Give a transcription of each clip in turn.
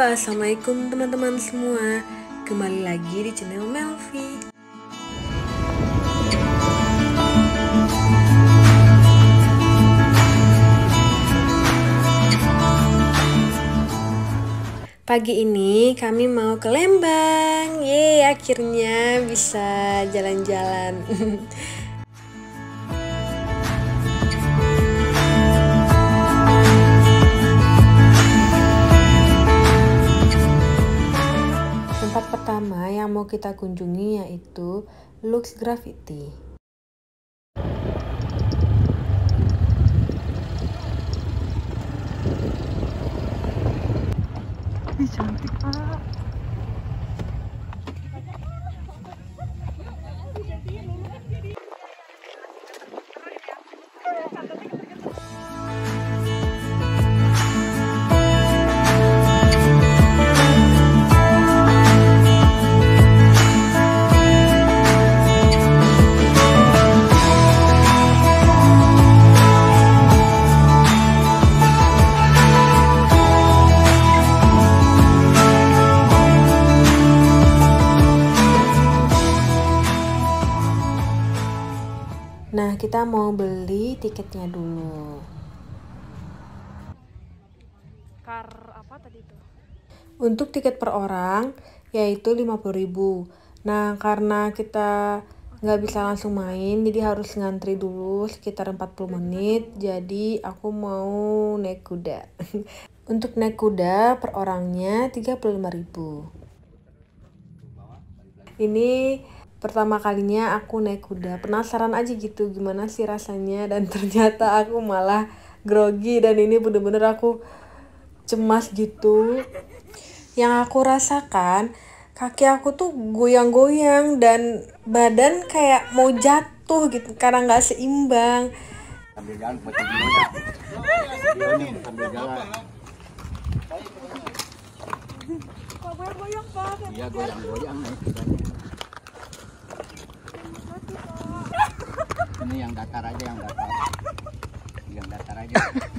Assalamualaikum teman-teman semua. Kembali lagi di channel Melvi. Pagi ini kami mau ke Lembang. Yeay, akhirnya bisa jalan-jalan. Tempat pertama yang mau kita kunjungi yaitu Lux Graffiti. Ih, cantik Pak. Nah, kita mau beli tiketnya dulu. Kar apa tadi itu? Untuk tiket per orang yaitu 50.000. Nah, karena kita nggak bisa langsung main, jadi harus ngantri dulu sekitar 40 menit. Jadi aku mau naik kuda. Untuk naik kuda per orangnya 35.000. Ini pertama kalinya aku naik kuda. Penasaran aja gitu gimana sih rasanya, dan ternyata aku malah grogi dan ini bener-bener aku cemas gitu. Yang aku rasakan, kaki aku tuh goyang-goyang dan badan kayak mau jatuh gitu karena nggak seimbang. Sambil jalan foto videonya. Videonya sambil jalan. Kok goyang-goyang Pak? Iya, goyang-goyang naik kudanya. Ini yang datar aja, yang datar. Yang datar aja.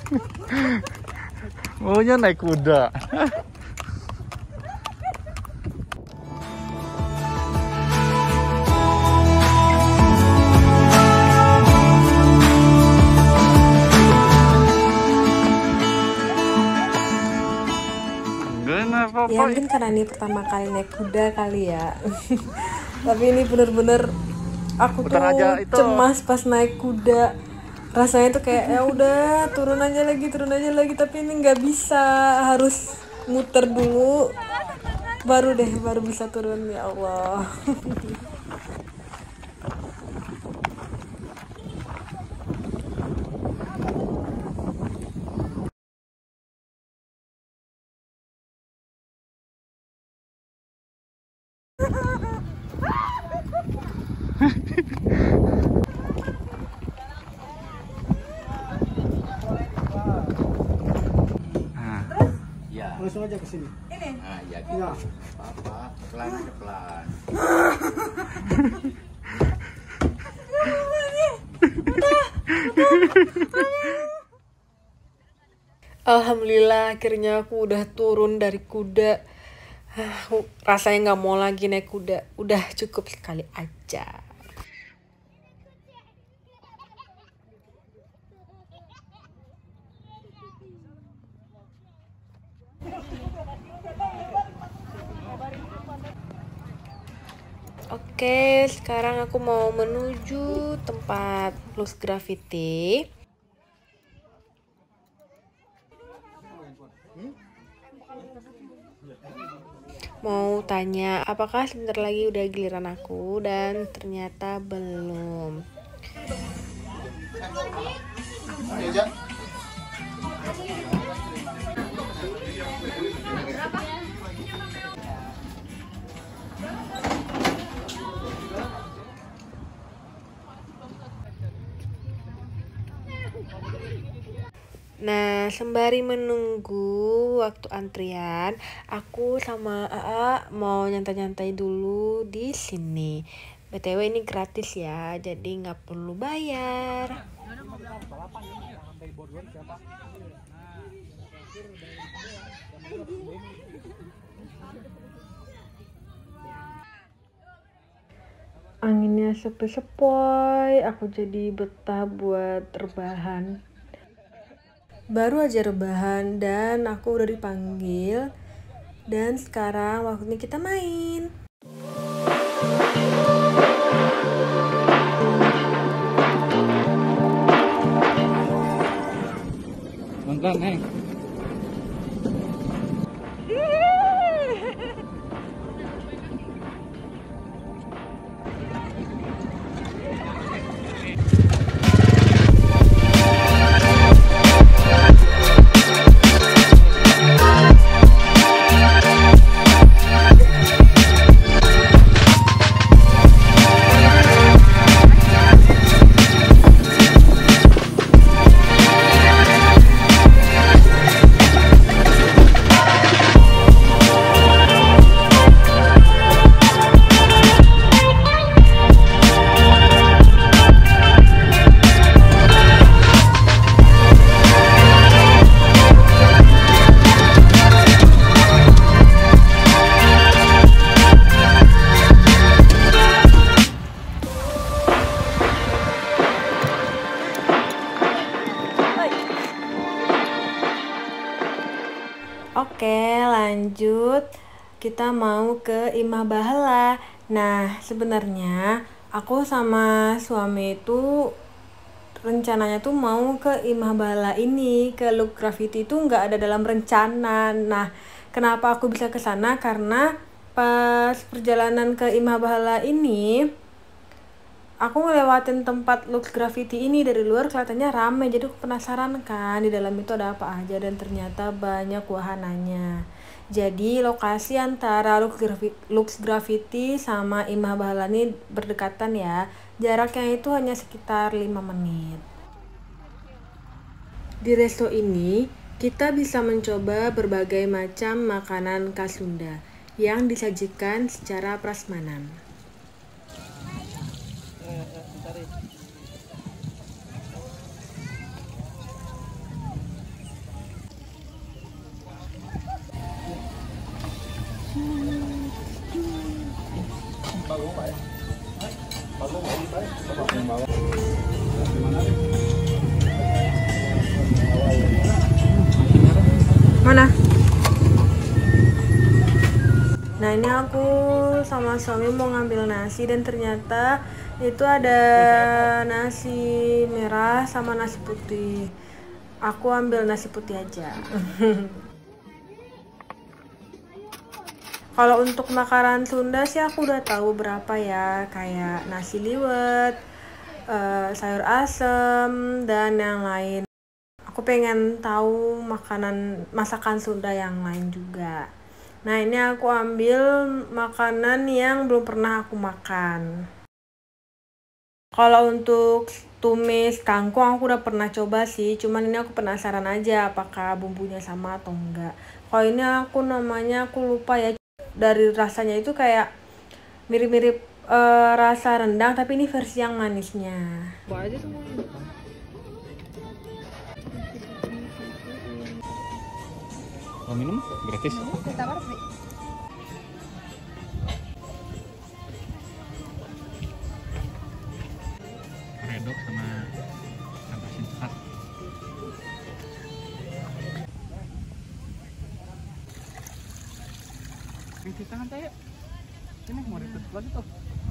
Maunya naik kuda. Ya mungkin karena ini pertama kali naik kuda kali ya. Tapi ini bener-bener aku tuh cemas pas naik kuda. Rasanya tuh kayak ya udah turun aja lagi, tapi ini nggak bisa, harus muter dulu baru bisa turun. Ya Allah. Iya. Langsung aja ke sini. Nah, iya gitu. Iya. Apa? Pelan aja pelan. Alhamdulillah akhirnya aku udah turun dari kuda. Rasanya nggak mau lagi naik kuda, udah cukup sekali aja. Oke, sekarang aku mau menuju tempat Lux Graffiti. Mau tanya apakah sebentar lagi udah giliran aku, dan ternyata belum. Nah, sembari menunggu waktu antrian, aku sama AA mau nyantai-nyantai dulu di sini. BTW ini gratis ya, jadi nggak perlu bayar. Anginnya sepoi-sepoi, aku jadi betah buat rebahan. Baru aja rebahan dan aku udah dipanggil. Dan sekarang waktunya kita main. Nonton, Neng. Oke, lanjut. Kita mau ke Imah Bahala. Nah, sebenarnya aku sama suami itu rencananya tuh mau ke Imah Bahala ini, ke Look Graffiti itu nggak ada dalam rencana. Nah, kenapa aku bisa ke sana? Karena pas perjalanan ke Imah Bahala ini, aku ngelewatin tempat Lux Graffiti ini dari luar kelihatannya rame, jadi aku penasaran kan di dalam itu ada apa aja, dan ternyata banyak wahananya. Jadi lokasi antara Lux Graffiti sama Imah Bahala ini berdekatan ya, jaraknya itu hanya sekitar 5 menit. Di resto ini kita bisa mencoba berbagai macam makanan khas Sunda yang disajikan secara prasmanan. Mana? Nah, ini aku sama suami mau ngambil nasi dan ternyata itu ada nasi merah sama nasi putih. Aku ambil nasi putih aja. Kalau untuk makanan Sunda sih aku udah tahu berapa ya, kayak nasi liwet, sayur asem, dan yang lain. Aku pengen tahu masakan Sunda yang lain juga. Nah, ini aku ambil makanan yang belum pernah aku makan. Kalau untuk tumis kangkung aku udah pernah coba sih, cuman ini aku penasaran aja apakah bumbunya sama atau enggak. Kalau ini aku lupa ya, dari rasanya itu kayak mirip-mirip rasa rendang, tapi ini versi yang manisnya. Coba aja semuanya. Mau minum gratis? Redok sama tambahin cepat. Cuci tangan saya. Ini mau ditutup lagi tuh.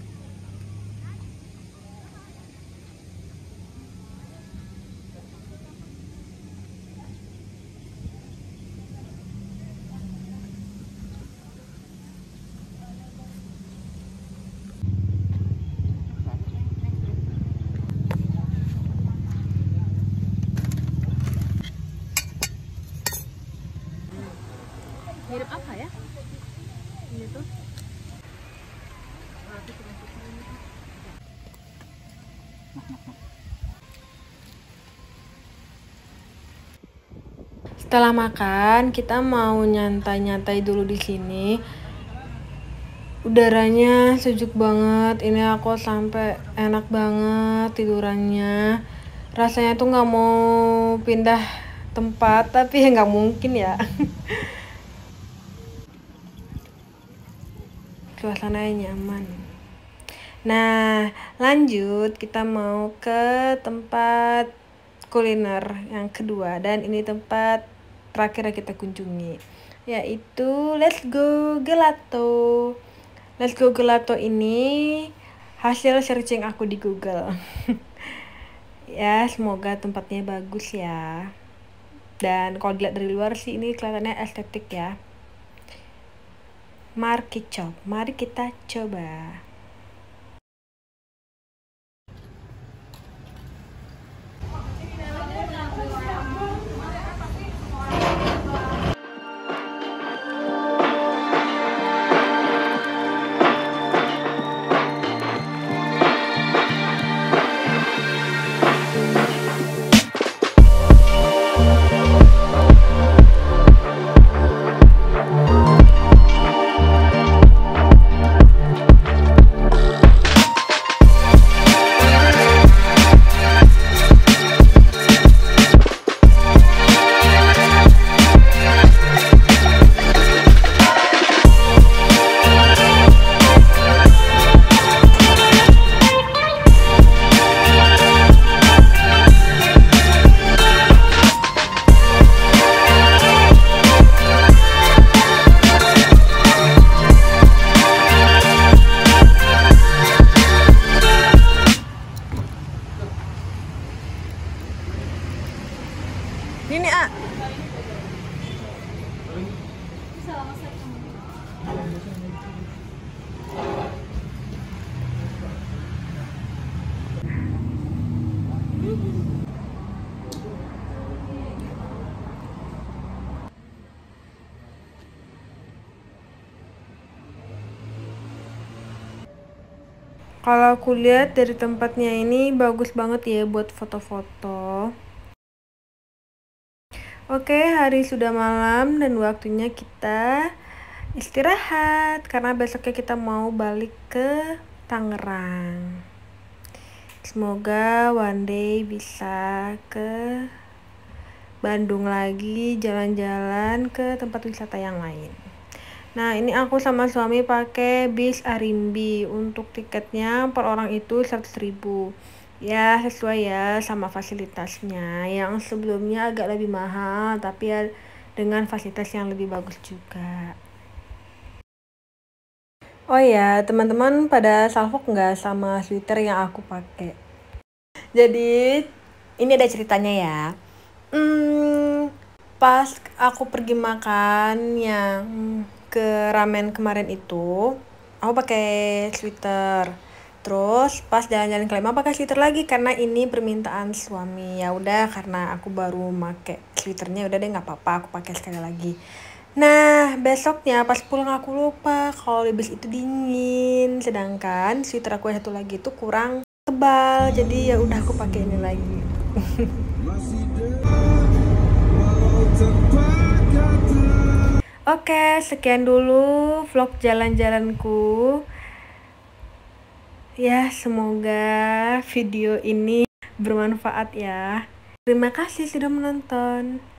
Mirip apa ya? Ini tuh. Setelah makan, kita mau nyantai-nyantai dulu di sini. Udaranya sejuk banget. Ini aku sampai enak banget tidurannya. Rasanya tuh nggak mau pindah tempat, tapi ya nggak mungkin ya. Suasananya nyaman. Nah, lanjut kita mau ke tempat kuliner yang kedua, dan ini tempat terakhir yang kita kunjungi, yaitu Let's Go Gelato. Let's Go Gelato ini hasil searching aku di Google. Ya, semoga tempatnya bagus ya. Dan kalau dilihat dari luar sih ini kelihatannya estetik ya. Mari kita coba. Ini ah. Kalau aku lihat dari tempatnya ini bagus banget ya buat foto-foto. Oke, hari sudah malam dan waktunya kita istirahat karena besoknya kita mau balik ke Tangerang. Semoga one day bisa ke Bandung lagi, jalan-jalan ke tempat wisata yang lain. Nah, ini aku sama suami pakai bis Arimbi. Untuk tiketnya per orang itu 100.000. Ya, sesuai ya sama fasilitasnya. Yang sebelumnya agak lebih mahal, tapi ya dengan fasilitas yang lebih bagus juga. Oh ya, teman-teman pada salfok nggak sama sweater yang aku pakai? Jadi, ini ada ceritanya ya. Pas aku pergi makan yang ke ramen kemarin itu, aku pakai sweater. Terus pas jalan-jalan ke Lembang pakai sweater lagi karena ini permintaan suami. Ya udah, karena aku baru pakai sweaternya, udah deh nggak apa-apa, aku pakai sekali lagi. Nah, besoknya pas pulang aku lupa kalau di bis itu dingin, sedangkan sweater aku yang satu lagi itu kurang tebal. Jadi ya udah aku pakai ini lagi. Oke, sekian dulu vlog jalan-jalanku. Ya, semoga video ini bermanfaat ya. Terima kasih sudah menonton.